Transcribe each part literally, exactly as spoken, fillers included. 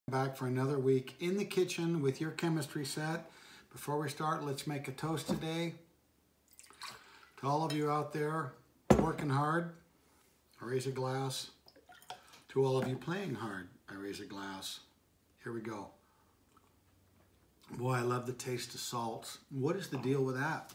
Back for another week in the kitchen with your chemistry set. Before we start, let's make a toast today. To all of you out there working hard, I raise a glass. To all of you playing hard, I raise a glass. Here we go. Boy, I love the taste of salts. What is the deal with that?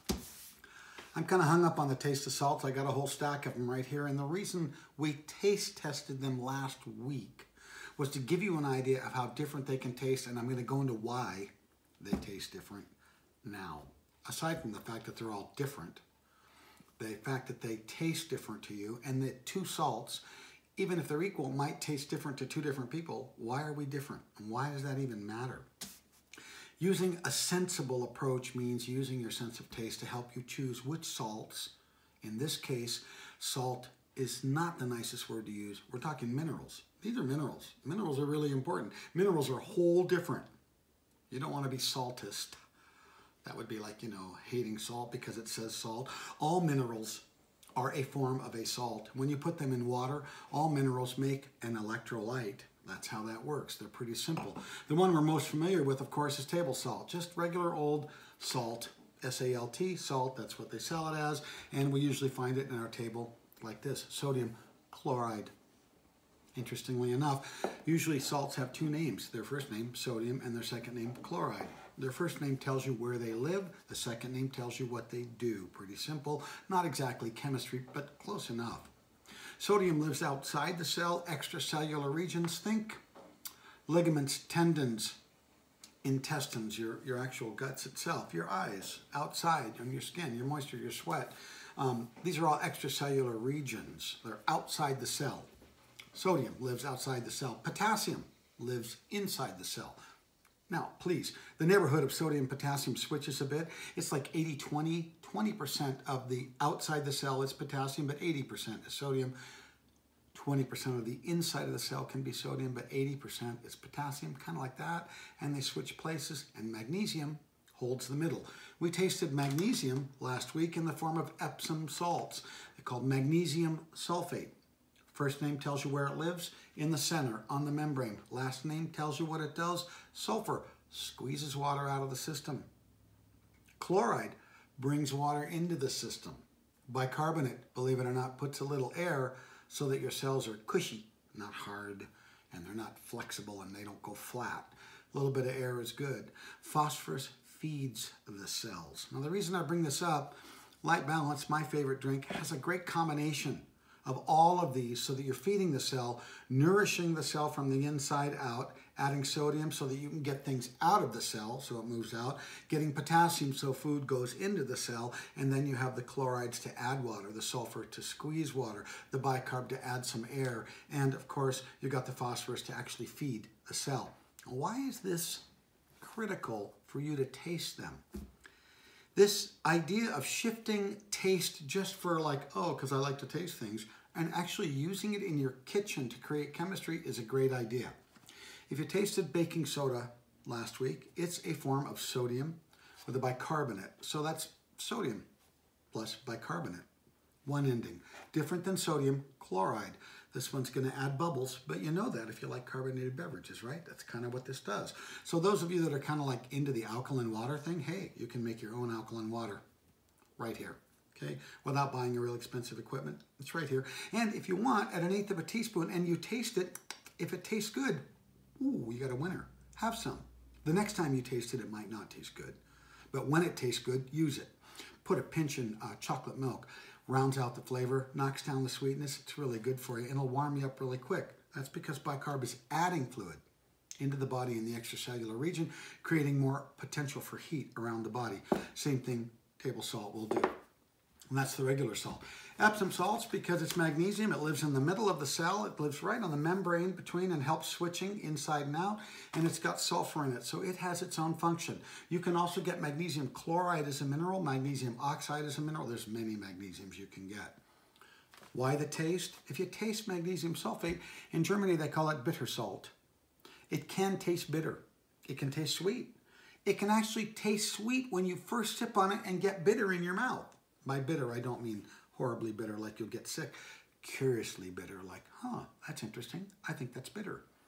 I'm kind of hung up on the taste of salts. I got a whole stack of them right here. And the reason we taste tested them last week was to give you an idea of how different they can taste, and I'm going to go into why they taste different now. Aside from the fact that they're all different, the fact that they taste different to you, and that two salts, even if they're equal, might taste different to two different people. Why are we different? And why does that even matter? Using a sensible approach means using your sense of taste to help you choose which salts. In this case, salt is not the nicest word to use. We're talking minerals. These are minerals. Minerals are really important. Minerals are whole different. You don't want to be saltist. That would be like, you know, hating salt because it says salt. All minerals are a form of a salt. When you put them in water, all minerals make an electrolyte. That's how that works. They're pretty simple. The one we're most familiar with, of course, is table salt. Just regular old salt, S A L T, salt. That's what they sell it as. And we usually find it in our table like this, sodium chloride. Interestingly enough, usually salts have two names. Their first name, sodium, and their second name, chloride. Their first name tells you where they live. The second name tells you what they do. Pretty simple. Not exactly chemistry, but close enough. Sodium lives outside the cell, extracellular regions. Think ligaments, tendons, intestines, your, your actual guts itself, your eyes, outside, on your skin, your moisture, your sweat. Um, these are all extracellular regions. They're outside the cell. Sodium lives outside the cell. Potassium lives inside the cell. Now, please, the neighborhood of sodium potassium switches a bit. It's like eighty twenty. twenty percent of the outside the cell is potassium, but eighty percent is sodium. twenty percent of the inside of the cell can be sodium, but eighty percent is potassium, kind of like that. And they switch places, and magnesium holds the middle. We tasted magnesium last week in the form of Epsom salts. They're called magnesium sulfate. First name tells you where it lives, in the center, on the membrane. Last name tells you what it does. Sulfur squeezes water out of the system. Chloride brings water into the system. Bicarbonate, believe it or not, puts a little air so that your cells are cushy, not hard, and they're not flexible and they don't go flat. A little bit of air is good. Phosphorus feeds the cells. Now the reason I bring this up, Light Balance, my favorite drink, has a great combination of all of these so that you're feeding the cell, nourishing the cell from the inside out, adding sodium so that you can get things out of the cell so it moves out, getting potassium so food goes into the cell, and then you have the chlorides to add water, the sulfur to squeeze water, the bicarb to add some air, and of course you got the phosphorus to actually feed the cell. Why is this critical for you to taste them? This idea of shifting taste just for like, oh, because I like to taste things, and actually using it in your kitchen to create chemistry is a great idea. If you tasted baking soda last week, it's a form of sodium with a bicarbonate. So that's sodium plus bicarbonate, one ending. Different than sodium chloride. This one's going to add bubbles, but you know that if you like carbonated beverages, right? That's kind of what this does. So those of you that are kind of like into the alkaline water thing, hey, you can make your own alkaline water right here, okay? Without buying your real expensive equipment. It's right here. And if you want, at an eighth of a teaspoon, and you taste it, if it tastes good, ooh, you got a winner. Have some. The next time you taste it, it might not taste good. But when it tastes good, use it. Put a pinch in uh, chocolate milk. Rounds out the flavor, knocks down the sweetness. It's really good for you, and it'll warm you up really quick. That's because bicarb is adding fluid into the body in the extracellular region, creating more potential for heat around the body. Same thing table salt will do. And that's the regular salt. Epsom salts, because it's magnesium, it lives in the middle of the cell. It lives right on the membrane between and helps switching inside and out. And it's got sulfur in it, so it has its own function. You can also get magnesium chloride as a mineral, magnesium oxide as a mineral. There's many magnesiums you can get. Why the taste? If you taste magnesium sulfate, in Germany they call it bitter salt. It can taste bitter. It can taste sweet. It can actually taste sweet when you first sip on it and get bitter in your mouth. By bitter, I don't mean horribly bitter like you'll get sick. Curiously bitter, like, huh, that's interesting. I think that's bitter.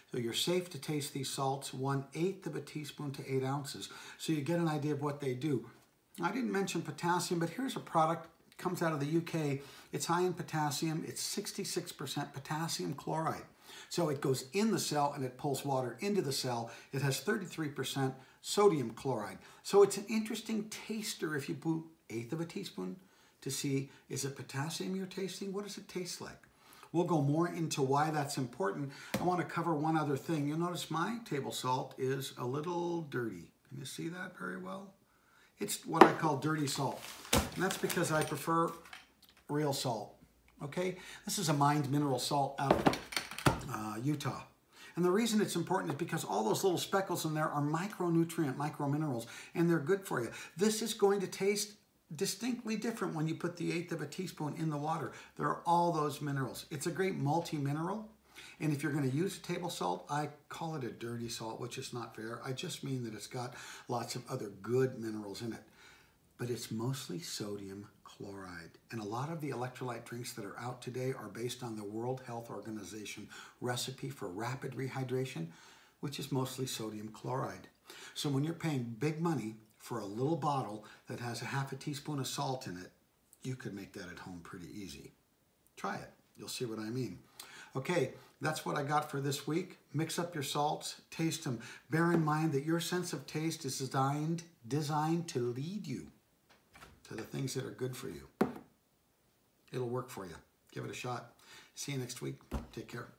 So you're safe to taste these salts, one eighth of a teaspoon to eight ounces. So you get an idea of what they do. I didn't mention potassium, but here's a product, comes out of the U K. It's high in potassium. It's sixty-six percent potassium chloride. So it goes in the cell and it pulls water into the cell. It has thirty-three percent sodium chloride. So it's an interesting taster if you put eighth of a teaspoon to see, is it potassium you're tasting? What does it taste like? We'll go more into why that's important. I want to cover one other thing. You'll notice my table salt is a little dirty. Can you see that very well? It's what I call dirty salt. And that's because I prefer real salt. Okay? This is a mined mineral salt out of uh, Utah. And the reason it's important is because all those little speckles in there are micronutrient, microminerals, and they're good for you. This is going to taste distinctly different when you put the eighth of a teaspoon in the water. There are all those minerals. It's a great multi-mineral. And if you're going to use table salt, I call it a dirty salt, which is not fair. I just mean that it's got lots of other good minerals in it. But it's mostly sodium chloride. And a lot of the electrolyte drinks that are out today are based on the World Health Organization recipe for rapid rehydration, which is mostly sodium chloride. So when you're paying big money for a little bottle that has a half a teaspoon of salt in it, you could make that at home pretty easy. Try it. You'll see what I mean. Okay, that's what I got for this week. Mix up your salts, taste them. Bear in mind that your sense of taste is designed, designed to lead you to the things that are good for you. It'll work for you. Give it a shot. See you next week. Take care.